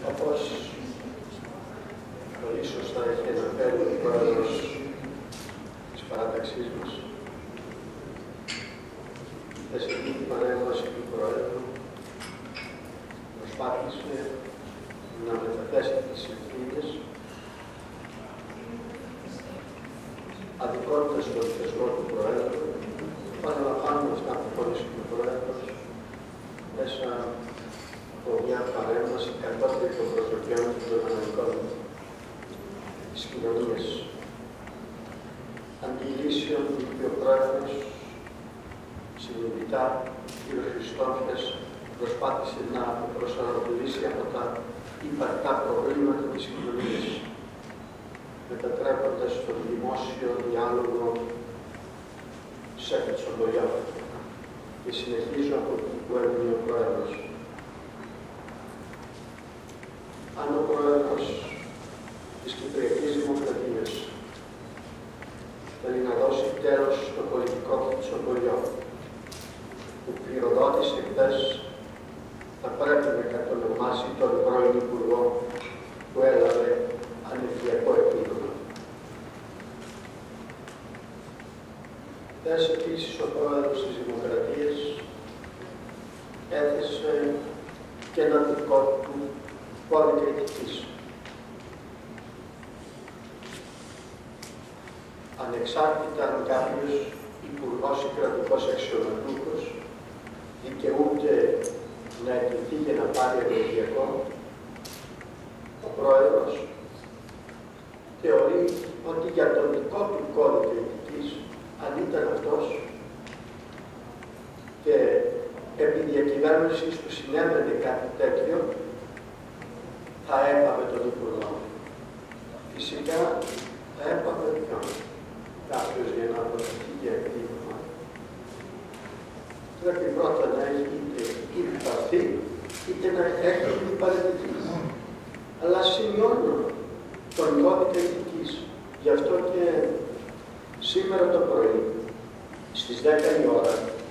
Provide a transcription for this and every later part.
Όπως πολύ σωστά έχει αναφέρει ο πρόεδρος της παράταξής μας, η θεσμική παρέμβαση του Προέδρου προσπάθησε να μεταθέσει τις ευθύνες αδικότητας στον θεσμό του Προέδρου, παραλαμβάνουμε αυτά που χώρισε ο Πρόεδρος μέσα από μια παρέμβαση κατώτερη των προσδοκιών των οργανωτικών της κοινωνίας. Αντιλήσεων που είπε ο Πρόεδρος συνειδητά, κ. Χριστόφιας, προσπάθησε να προσανατολίσει από τα υπαρκτά προβλήματα της κοινωνίας, μετατρέποντας τον δημόσιο διάλογο σε κατσοντολιά. Και συνεχίζω από εκεί που έμεινε ο Πρόεδρος. Αν ο Πρόεδρος της Κυπριακής Δημοκρατίας θέλει να δώσει τέλος στο πολιτικό κατσοντολιό που πληροδότησε χθες, θα πρέπει να κατονομάσει τον πρώην Υπουργό που έλαβε ανεργειακό επίδομα. Χθες επίσης ο Πρόεδρος της Δημοκρατίας έθεσε και ένα δικό του κώδικα ηθικής. Ανεξάρτητα αν κάποιος υπουργός ή κρατικός αξιωματούχος δικαιούται να εκκληθεί και να πάρει ενεργειακό, ο Πρόεδρος θεωρεί ότι για τον δικό του κώδικα ηθικής, αν ήταν αυτός και επί διακυβέρνησης του συνέβαινε κάτι τέτοιο, θα έπαμε τον Υπουργό. Φυσικά θα έπαμε ποιον. Κάποιος για να αποδεχτεί για επίδομα. Πρέπει πρώτα να έχει είτε υπαρθεί, είτε να έχει παραιτηθεί. Αλλά σημειώνω τον κώδικα ηθικής. Γι' αυτό και σήμερα το πρωί, στις 10 η ώρα,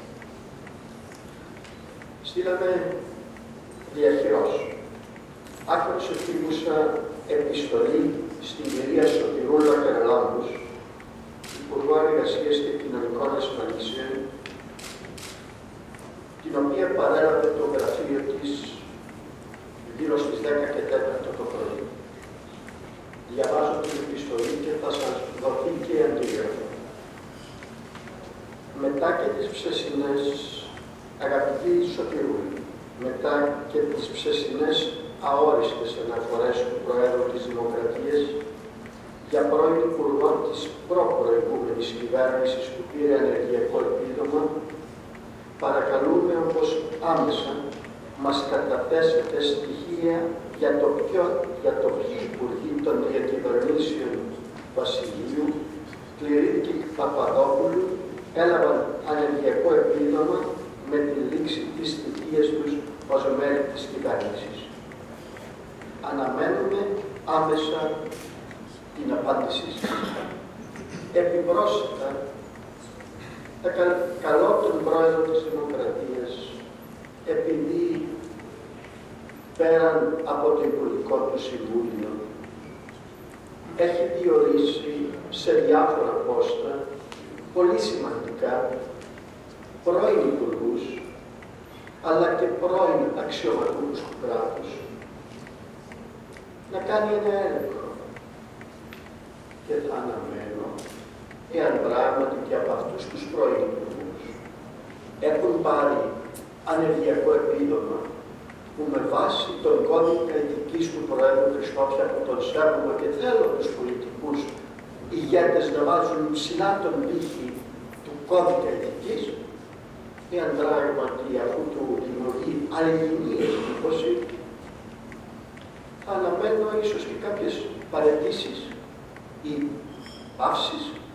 στείλαμε διαχειρός. Άκουσα εφήμουσα επιστολή στην κυρία Σωτηρούλα Καραλάμπους, Υπουργό Εργασίας και Κοινωνικών Ασφαλίσεων, την οποία παρέλαβε το γραφείο της γύρω στις 10 και 4 το πρωί. Διαβάζω την επιστολή και θα σας δοθεί και αντίγραφο. Μετά και τις ψεσινές, αγαπητοί Σωτηρούλη, μετά και τις ψεσινές αόριστες αναφορές του Προέδρου της Δημοκρατίας για πρώην Υπουργό της προπροηγούμενης κυβέρνησης που πήρε ενεργειακό επίδομα, παρακαλούμε όπως άμεσα μας καταθέσετε στοιχεία για το ποιοι υπουργοί των διακυβερνήσεων Βασιλείου, Κληρίκη Παπαδόπουλου, έλαβαν ανεργειακό επίδομα με τη λήξη της θητείας τους ως μέλη της κυβέρνησης. Αναμένουμε άμεσα την απάντησή σας. Επιπρόσθετα, θα καλώ τον Πρόεδρο της Δημοκρατίας, επειδή πέραν από το Υπουργικό του Συμβούλιο έχει διορίσει σε διάφορα πόστα πολύ σημαντικά πρώην υπουργούς, αλλά και πρώην αξιωματούχους του κράτους, να κάνει ένα έλεγχο. Και θα αναμένω, εάν πράγματι και από αυτούς τους πρώην υπουργούς έχουν πάρει ανεργειακό επίδομα, που με βάση τον κώδικα ηθικής του Προέδρου Χριστόφια, που τον σέβομαι και θέλω τους πολιτικούς ηγέτες να βάζουν ψηλά τον πύχη του κώδικα ηθικής, εάν πράγματι αφού του δημιουργεί αλληλεγγύη εντύπωση, θα αναμένω ίσως και κάποιες παραιτήσεις ή παύσεις